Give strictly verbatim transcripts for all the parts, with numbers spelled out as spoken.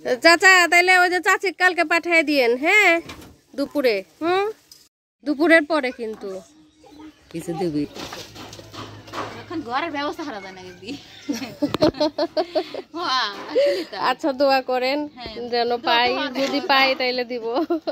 চাচা তাইলে ওই যে চাচি কালকে পাঠিয়ে দিয়েন হ্যাঁ দুপুরে হুম দুপুরের পরে কিন্তু কিছু দিবি এখন ঘরের ব্যবস্থা করা যায় না দিদি আচ্ছা দোয়া করেন যেন পাই যদি পাই তাইলে দিব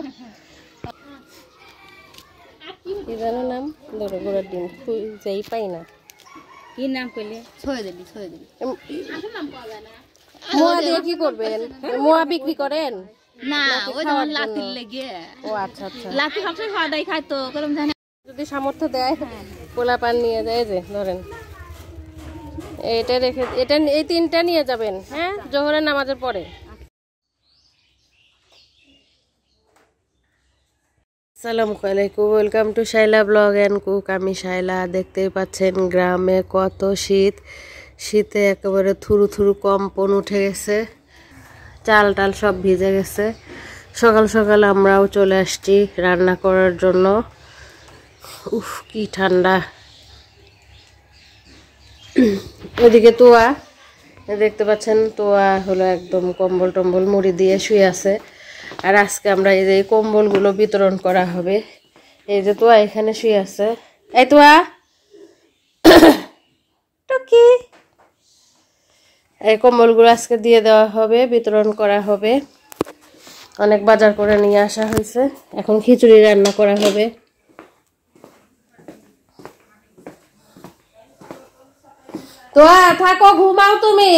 কি জানো নাম ধরো গোড়ার ডিম যাই পাই না কি নাম কইলে ছয় দিবি ছয় দিবি নাম পাওয়া যায় না মোয়া দিয়ে কি করবেন মোয়া বিক্রি করেন না ওই যেমন লাতির লেগে ও আচ্ছা আচ্ছা লাতি সবসময় খাওয়া দাই খায় তো গরম জানে যদি সামর্থ্য দেয় পোলা পান নিয়ে যায় যে ধরেন এটা রেখে এটা এই তিনটা নিয়ে যাবেন হ্যাঁ জোহরের নামাজের পরে আসসালামু আলাইকুম welcome to Shaila blog and cook আমি শাইলা দেখতেই পাচ্ছেন গ্রামে কত শীত শীতে একেবারে থুরু থুরু কম্পন উঠে গেছে চাল টাল সব ভিজে গেছে সকাল সকাল আমরাও চলে আসছি রান্না করার জন্য উফ কি ঠান্ডা ওইদিকে তোয়া দেখতে পাচ্ছেন তোয়া হলো একদম কম্বল টম্বল মুড়ি দিয়ে শুয়ে আছে আর আজকে আমরা এই যে কম্বলগুলো বিতরণ করা হবে এই যে তোয়া এখানে শুয়ে আছে এই তোয়া টুকি এই কম্বলগুলো আজকে দিয়ে দেওয়া হবে বিতরণ করা হবে অনেক বাজার করে নিয়ে আসা হয়েছে এখন খিচুড়ি রান্না করা হবে তোয়া থাকো ঘুমাও তুমি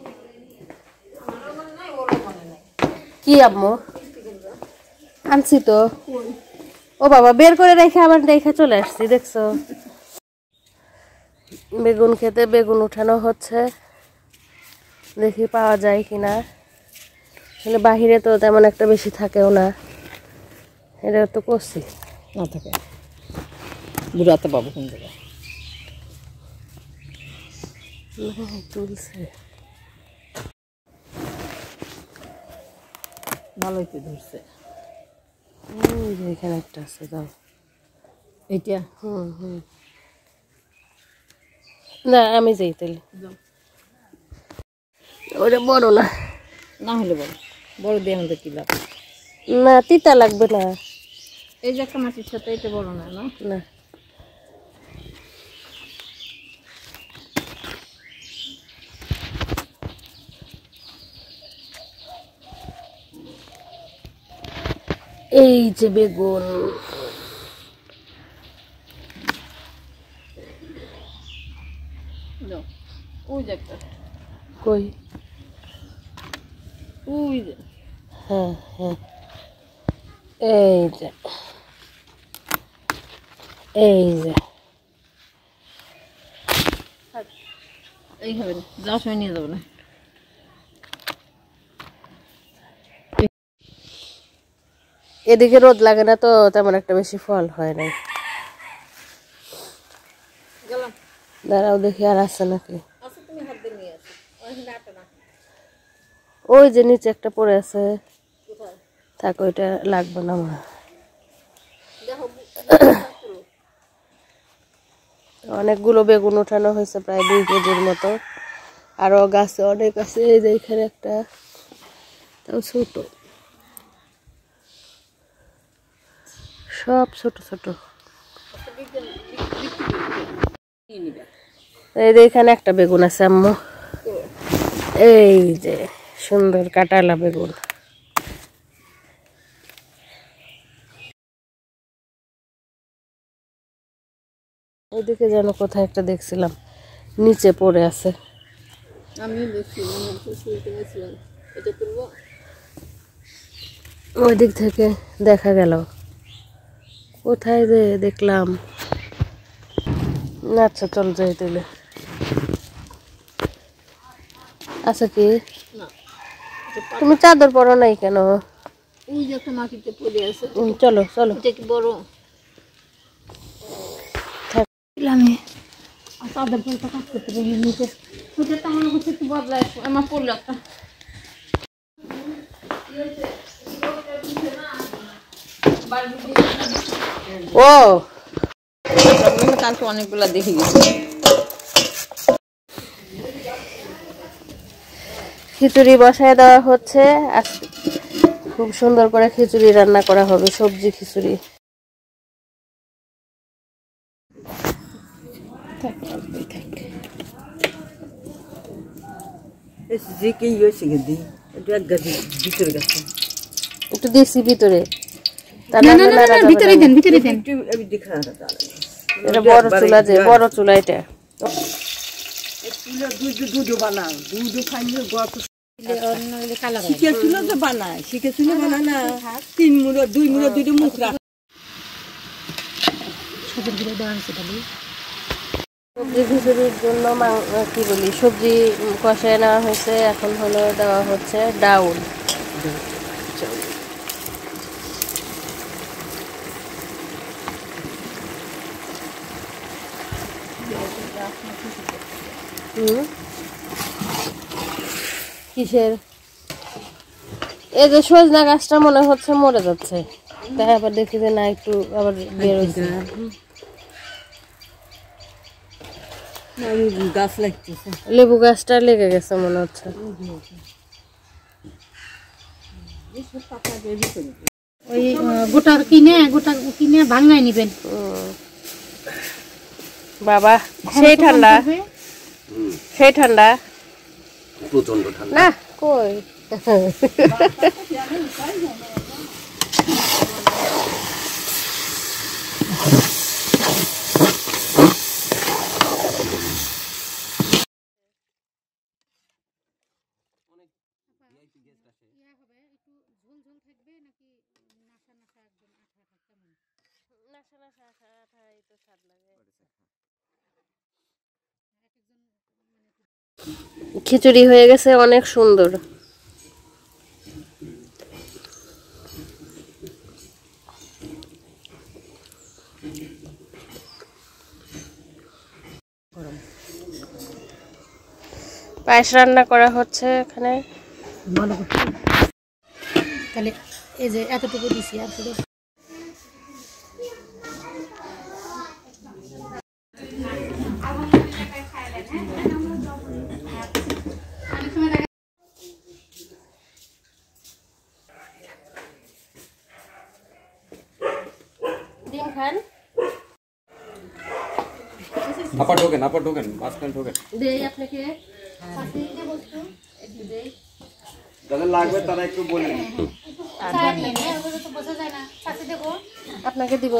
কি আম্মু আনছি তো ও বাবা বের করে রেখে আবার রেখে চলে আসছি দেখছো বেগুন খেতে বেগুন উঠানো হচ্ছে দেখি পাওয়া যায় কিনা আসলে বাহিরে তো তেমন একটা বেশি থাকেও না এটা তো করছি না থাকে বুড়াতে পাবো কোন জায়গায় তুলছে ভালোই তো ধরছে এখানে একটা আছে দাও এইটা হুম হুম না আমি যাই তাহলে ওটা বড় না না হলে বড় বড় দিয়ে আমাদের কি লাভ না তিতা লাগবে না এই যে একটা মাটির সাথে এটা বড় না না না এই যে বেগুন ওই যে একটা কই ওই যে হ্যাঁ হ্যাঁ এই যে এই যে এই হবে না যাওয়ার সময় নিয়ে যাবো না এদিকে রোদ লাগে না তো তেমন একটা বেশি ফল হয় নাই দাঁড়াও দেখি আর আছে নাকি ওই যে নিচে একটা পড়ে আছে থাক ওইটা লাগবে না আমার অনেকগুলো বেগুন উঠানো হয়েছে প্রায় দুই কেজির মতো আরো গাছে অনেক আছে এই যে এখানে একটা তাও ছোট সব ছোট ছোট এই যে এখানে একটা বেগুন আছে আম্মু এই যে সুন্দর কাটালা বেগুন ওইদিকে যেন কোথায় একটা দেখছিলাম নিচে পড়ে আছে ওই দিক থেকে দেখা গেল কোথায় যে দেখলাম আচ্ছা চল যাই তাহলে আচ্ছা কি তুমি চাদর পরো নাই কেন ওই যে একটা মাটিতে পড়ে আছে চলো চলো এটা কি বড় আমি চাদর পরটা কাজ করতে পারি নিচে নিচে তো আমার কাছে একটু বদলায় আমার পড়লো একটা ও কালকে অনেকগুলা দেখে গেছি খিচুড়ি বসায় দেওয়া হচ্ছে। আজকে খুব সুন্দর করে খিচুড়ি রান্না করা হবে, সবজি খিচুড়ি। একটু দিছি ভিতরে, এটা বড় চুলা, যে বড় চুলা এটা। সবজি খিচুড়ির জন্য কি বলি, সবজি কষায় নেওয়া হয়েছে। এখন হলো দেওয়া হচ্ছে ডাউল। কিসের এই যে সজনা গাছটা মনে হচ্ছে মরে যাচ্ছে, তাই আবার দেখি যে না একটু আবার বের হয়েছে। গাছ লাগতেছে, লেবু গাছটা লেগে গেছে মনে হচ্ছে। ওই গোটা কিনে গোটা কিনে ভাঙাই নিবেন বাবা। সেই ঠান্ডা, সেই ঠান্ডা, প্রচন্ড ঠান্ডা না কই। খিচুড়ি হয়ে গেছে, অনেক সুন্দর। পায়েস রান্না করা হচ্ছে এখানে। তাহলে এই যে এতটুকু দিছি, আর ডিম খান। আপা ঢোকেন, আপা ঢোকেন, মাঝখানে ঢোকেন। দেই আপনাকে যাদের লাগবে তারা একটু বলবেন। আপনাকে দিব।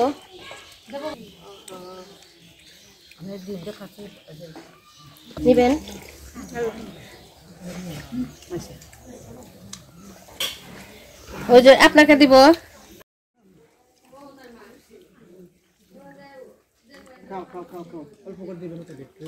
নিবেন? ওই যে আপনাকে দিব। খাও খাও খাও খাও, অল্প করে দিবেন তো একটু।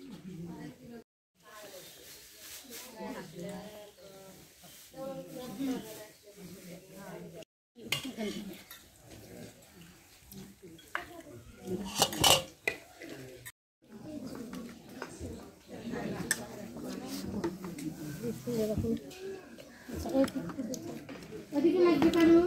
ওদিকে লাগবে পারো।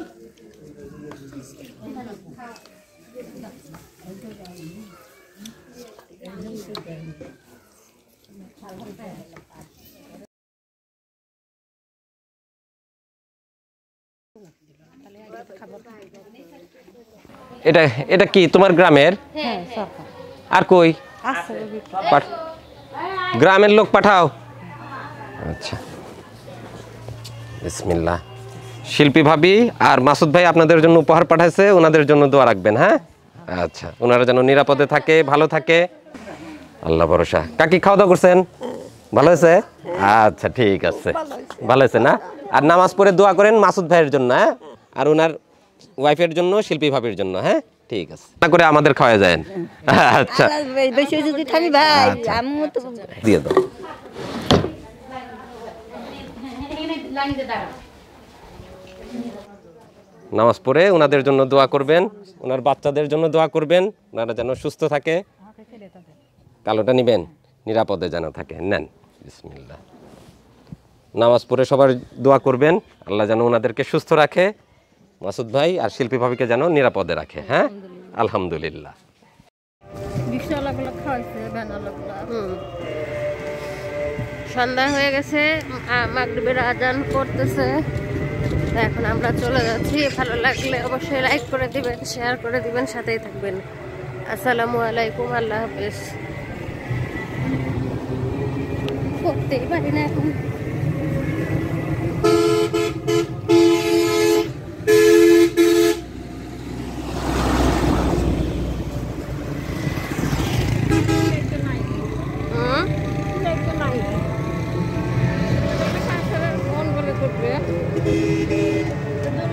এটা এটা কি তোমার গ্রামের? আর কই গ্রামের লোক পাঠাও। আচ্ছা বিসমিল্লাহ। শিল্পী ভাবি আর মাসুদ ভাই আপনাদের জন্য উপহার পাঠাইছে, ওনাদের জন্য দোয়া রাখবেন। হ্যাঁ আচ্ছা, ওনারা যেন নিরাপদে থাকে, ভালো থাকে, আল্লাহ ভরসা। কাকি খাওয়া দাওয়া করছেন? ভালো হয়েছে? আচ্ছা ঠিক আছে, ভালো হয়েছে না? আর নামাজ পড়ে দোয়া করেন মাসুদ ভাইয়ের জন্য, হ্যাঁ, আর ওনার ওয়াইফের জন্য, শিল্পী ভাবির জন্য। হ্যাঁ ঠিক আছে, না করে আমাদের খাওয়া যায়। আচ্ছা দিয়ে দাও। নামাজ পড়ে ওনাদের জন্য দোয়া করবেন, ওনার বাচ্চাদের জন্য দোয়া করবেন, ওনারা যেন সুস্থ থাকে। কালোটা নিবেন, নিরাপদে যেন থাকে। নেন বিসমিল্লাহ। নামাজ পড়ে সবার দোয়া করবেন, আল্লাহ যেন ওনাদেরকে সুস্থ রাখে, মাসুদ ভাই আর শিল্পী ভাবিকে যেন নিরাপদে রাখে। হ্যাঁ আলহামদুলিল্লাহ। সন্ধ্যা হয়ে গেছে, মাগরিবের আজান করতেছে। এখন আমরা চলে যাচ্ছি। ভালো লাগলে অবশ্যই লাইক করে দিবেন, শেয়ার করে দিবেন, সাথেই থাকবেন। আসসালামু আলাইকুম, আল্লাহ হাফেজ। করতেই পারি না এখন।